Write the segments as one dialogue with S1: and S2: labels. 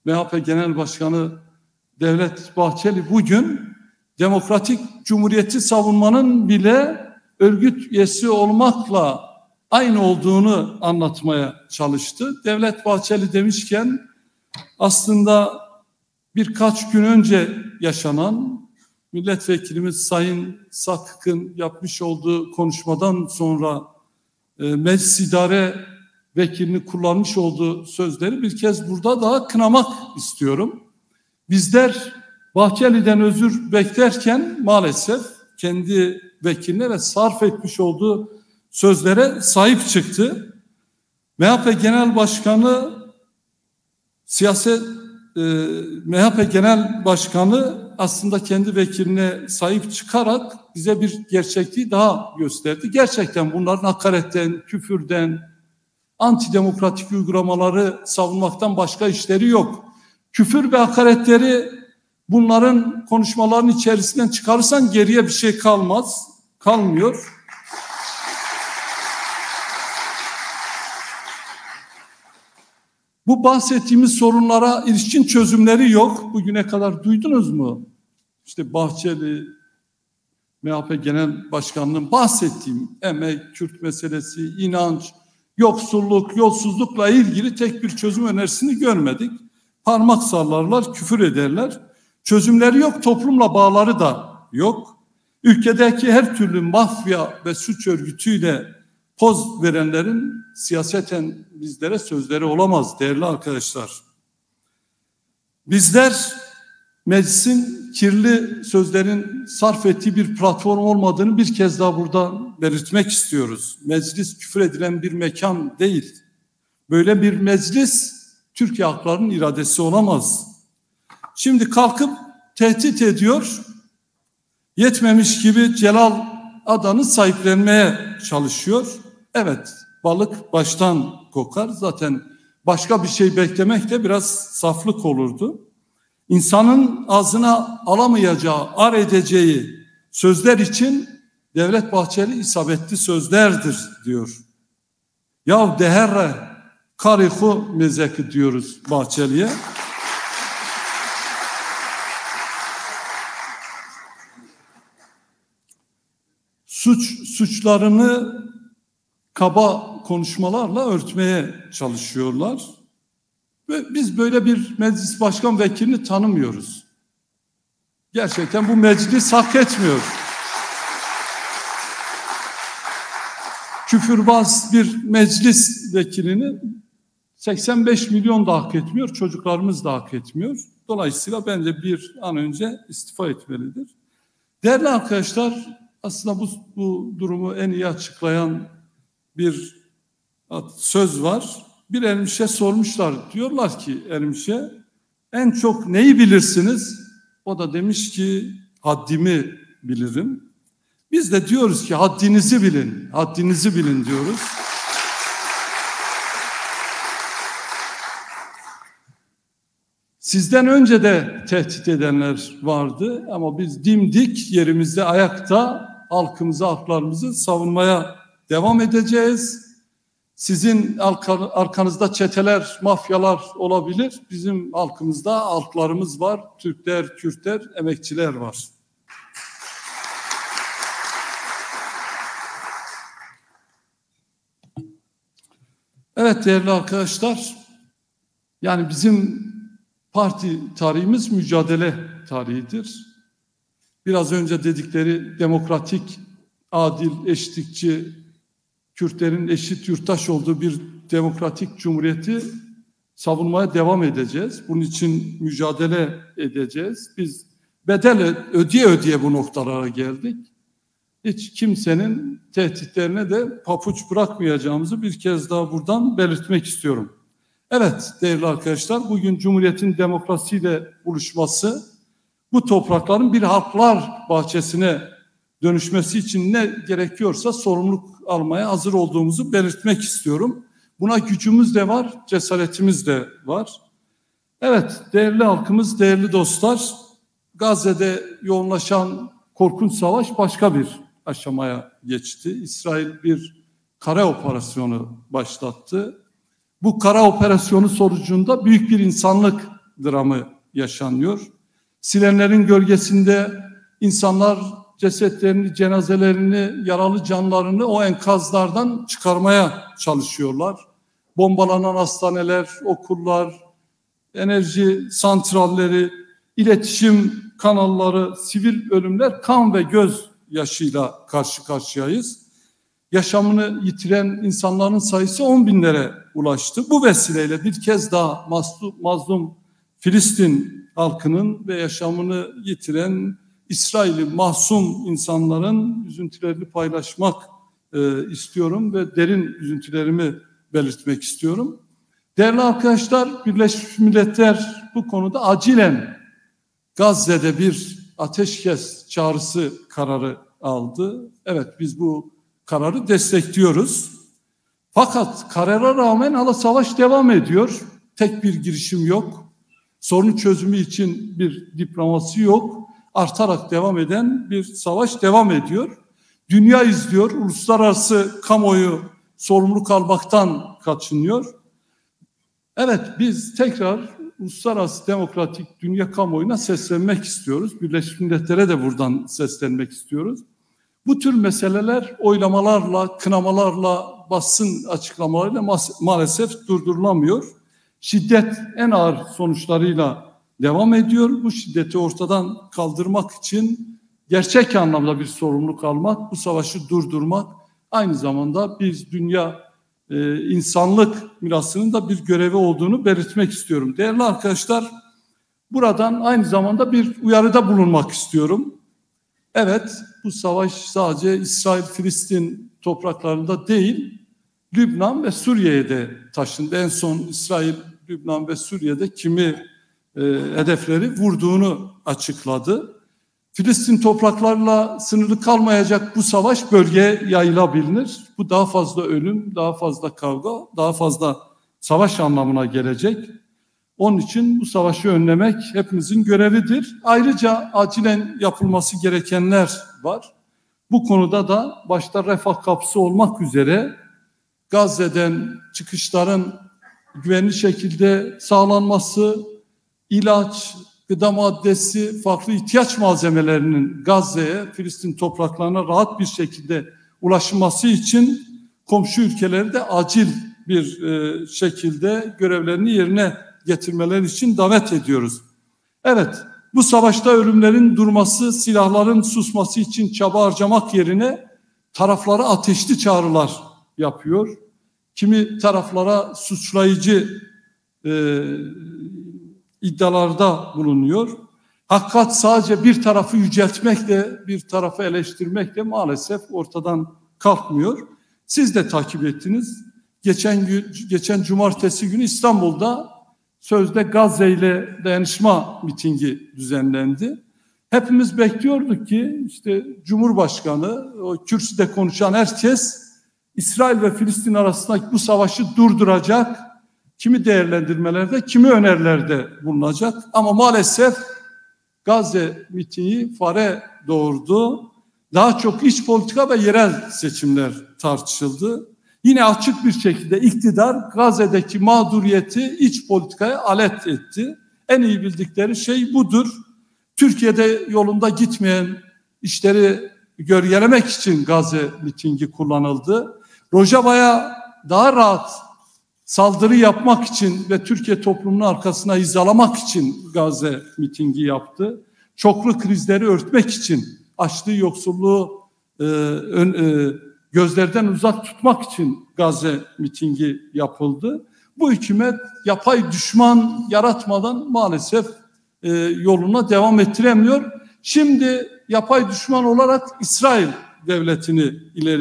S1: MHP Genel Başkanı Devlet Bahçeli bugün demokratik cumhuriyeti savunmanın bile örgüt üyesi olmakla aynı olduğunu anlatmaya çalıştı. Devlet Bahçeli demişken aslında birkaç gün önce yaşanan milletvekilimiz Sayın Sakık'ın yapmış olduğu konuşmadan sonra meclis idare vekilini kullanmış olduğu sözleri bir kez burada daha kınamak istiyorum. Bizler Bahçeli'den özür beklerken maalesef kendi vekiline ve sarf etmiş olduğu sözlere sahip çıktı. MHP Genel Başkanı MHP Genel Başkanı aslında kendi vekiline sahip çıkarak bize bir gerçekliği daha gösterdi. Gerçekten bunların hakaretten, küfürden, antidemokratik uygulamaları savunmaktan başka işleri yok. Küfür ve hakaretleri bunların konuşmaların içerisinden çıkarırsan geriye bir şey kalmıyor. Bu bahsettiğimiz sorunlara ilişkin çözümleri yok. Bugüne kadar duydunuz mu? İşte Bahçeli, MHP Genel Başkanı'nın bahsettiğim emek, Kürt meselesi, inanç, yoksulluk, yolsuzlukla ilgili tek bir çözüm önerisini görmedik. Parmak sallarlar, küfür ederler. Çözümleri yok, toplumla bağları da yok. Ülkedeki her türlü mafya ve suç örgütüyle poz verenlerin siyaseten bizlere sözleri olamaz değerli arkadaşlar. Bizler meclisin kirli sözlerin sarf ettiği bir platform olmadığını bir kez daha burada belirtmek istiyoruz. Meclis küfür edilen bir mekan değil. Böyle bir meclis Türkiye halklarının iradesi olamaz. Şimdi kalkıp tehdit ediyor, yetmemiş gibi Celal Adan'ı sahiplenmeye çalışıyor. Evet, balık baştan kokar. Zaten başka bir şey beklemek de biraz saflık olurdu. İnsanın ağzına alamayacağı, ar edeceği sözler için Devlet Bahçeli isabetli sözlerdir diyor. Ya deherre karihu mezeki diyoruz Bahçeli'ye. Suçlarını kaba konuşmalarla örtmeye çalışıyorlar. Ve biz böyle bir meclis başkan vekilini tanımıyoruz. Gerçekten bu meclis hak etmiyor. Küfürbaz bir meclis vekilini 85 milyon da hak etmiyor, çocuklarımız da hak etmiyor. Dolayısıyla bence bir an önce istifa etmelidir. Değerli arkadaşlar, aslında bu durumu en iyi açıklayan bir söz var. Bir Ermiş'e sormuşlar. Diyorlar ki Ermiş'e en çok neyi bilirsiniz? O da demiş ki haddimi bilirim. Biz de diyoruz ki haddinizi bilin. Haddinizi bilin diyoruz. Sizden önce de tehdit edenler vardı ama biz dimdik yerimizde ayakta halkımızı, haklarımızı savunmaya devam edeceğiz. Sizin arkanızda çeteler, mafyalar olabilir. Bizim halkımızda halklarımız var. Türkler, Kürtler, emekçiler var. Evet değerli arkadaşlar, yani bizim parti tarihimiz mücadele tarihidir. Biraz önce dedikleri demokratik, adil, eşitlikçi, Kürtlerin eşit yurttaş olduğu bir demokratik cumhuriyeti savunmaya devam edeceğiz. Bunun için mücadele edeceğiz. Biz bedel ödeye bu noktalara geldik. Hiç kimsenin tehditlerine de papuç bırakmayacağımızı bir kez daha buradan belirtmek istiyorum. Evet değerli arkadaşlar, bugün Cumhuriyet'in demokrasiyle buluşması, bu toprakların bir halklar bahçesine dönüşmesi için ne gerekiyorsa sorumluluk almaya hazır olduğumuzu belirtmek istiyorum. Buna gücümüz de var, cesaretimiz de var. Evet değerli halkımız, değerli dostlar, Gazze'de yoğunlaşan korkunç savaş başka bir aşamaya geçti. İsrail bir kara operasyonu başlattı. Bu kara operasyonu sonucunda büyük bir insanlık dramı yaşanıyor. Sirenlerin gölgesinde insanlar cesetlerini, cenazelerini, yaralı canlarını o enkazlardan çıkarmaya çalışıyorlar. Bombalanan hastaneler, okullar, enerji santralleri, iletişim kanalları, sivil ölümler, kan ve göz yaşıyla karşı karşıyayız. Yaşamını yitiren insanların sayısı 10 binlere ulaştı. Bu vesileyle bir kez daha mazlum Filistin halkının ve yaşamını yitiren İsrail'i mahzun insanların üzüntülerini paylaşmak istiyorum ve derin üzüntülerimi belirtmek istiyorum. Değerli arkadaşlar, Birleşmiş Milletler bu konuda acilen Gazze'de bir ateşkes çağrısı kararı aldı. Evet, biz bu kararı destekliyoruz. Fakat karara rağmen hala savaş devam ediyor. Tek bir girişim yok. Sorun çözümü için bir diplomasi yok. Artarak devam eden bir savaş devam ediyor. Dünya izliyor. Uluslararası kamuoyu sorumluluk almaktan kaçınıyor. Evet, biz tekrar uluslararası demokratik dünya kamuoyuna seslenmek istiyoruz. Birleşmiş Milletler'e de buradan seslenmek istiyoruz. Bu tür meseleler oylamalarla, kınamalarla, basın açıklamalarıyla maalesef durdurulamıyor. Şiddet en ağır sonuçlarıyla devam ediyor. Bu şiddeti ortadan kaldırmak için gerçek anlamda bir sorumluluk almak, bu savaşı durdurmak, aynı zamanda biz dünya insanlık mirasının da bir görevi olduğunu belirtmek istiyorum. Değerli arkadaşlar, buradan aynı zamanda bir uyarıda bulunmak istiyorum. Evet, bu savaş sadece İsrail-Filistin topraklarında değil, Lübnan ve Suriye'ye de taşındı. En son İsrail, Lübnan ve Suriye'de kimi hedefleri vurduğunu açıkladı. Filistin topraklarla sınırlı kalmayacak bu savaş bölgeye yayılabilir. Bu daha fazla ölüm, daha fazla kavga, daha fazla savaş anlamına gelecek. Onun için bu savaşı önlemek hepimizin görevidir. Ayrıca acilen yapılması gerekenler var. Bu konuda da başta refah kapısı olmak üzere Gazze'den çıkışların güvenli şekilde sağlanması, ilaç, gıda maddesi, farklı ihtiyaç malzemelerinin Gazze'ye, Filistin topraklarına rahat bir şekilde ulaşılması için komşu ülkeleri de acil bir şekilde görevlerini yerine getirmeleri için davet ediyoruz. Evet, bu savaşta ölümlerin durması, silahların susması için çaba harcamak yerine taraflara ateşli çağrılar yapıyor. Kimi taraflara suçlayıcı iddialarda bulunuyor. Hakikat sadece bir tarafı yüceltmekle, bir tarafı eleştirmekle maalesef ortadan kalkmıyor. Siz de takip ettiniz. Geçen cumartesi günü İstanbul'da sözde Gazze ile dayanışma mitingi düzenlendi. Hepimiz bekliyorduk ki işte Cumhurbaşkanı, o kürsüde konuşan herkes İsrail ve Filistin arasındaki bu savaşı durduracak, kimi değerlendirmelerde, kimi önerilerde bulunacak. Ama maalesef Gazze mitingi fare doğurdu. Daha çok iç politika ve yerel seçimler tartışıldı. Yine açık bir şekilde iktidar Gazze'deki mağduriyeti iç politikaya alet etti. En iyi bildikleri şey budur. Türkiye'de yolunda gitmeyen işleri gölgelemek için Gazze mitingi kullanıldı. Rojava'ya daha rahat saldırı yapmak için ve Türkiye toplumunun arkasına hizalamak için Gazze mitingi yaptı. Çoklu krizleri örtmek için, açlığı, yoksulluğu gözlerden uzak tutmak için Gazze mitingi yapıldı. Bu hükümet yapay düşman yaratmadan maalesef yoluna devam ettiremiyor. Şimdi yapay düşman olarak İsrail devletini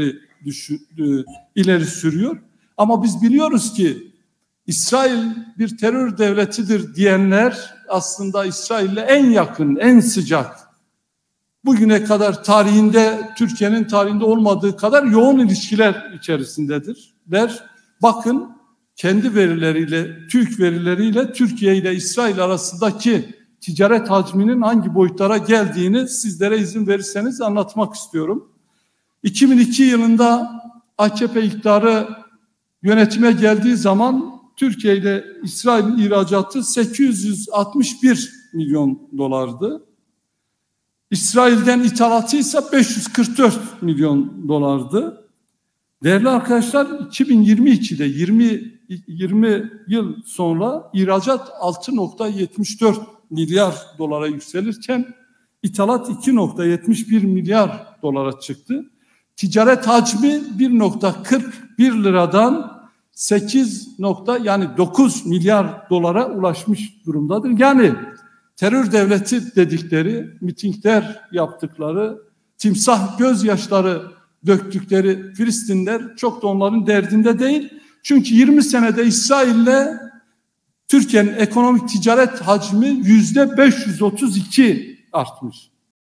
S1: ileri sürüyor. Ama biz biliyoruz ki İsrail bir terör devletidir diyenler aslında İsrail'le en yakın, en sıcak, bugüne kadar tarihinde, Türkiye'nin tarihinde olmadığı kadar yoğun ilişkiler içerisindedirler. Bakın kendi verileriyle, TÜİK verileriyle Türkiye ile İsrail arasındaki ticaret hacminin hangi boyutlara geldiğini sizlere izin verirseniz anlatmak istiyorum. 2002 yılında AKP iktidarı yönetime geldiği zaman Türkiye ile İsrail ihracatı 861 milyon dolardı. İsrail'den ithalatı ise 544 milyon dolardı. Değerli arkadaşlar, 2022'de 20 yıl sonra ihracat 6,74 milyar dolara yükselirken ithalat 2,71 milyar dolara çıktı. Ticaret hacmi 1,41 liradan 9 milyar dolara ulaşmış durumdadır. Yani terör devleti dedikleri, mitingler yaptıkları, timsah gözyaşları döktükleri Filistinler çok da onların derdinde değil. Çünkü 20 senede İsrail'le Türkiye'nin ekonomik ticaret hacmi %532 artmış.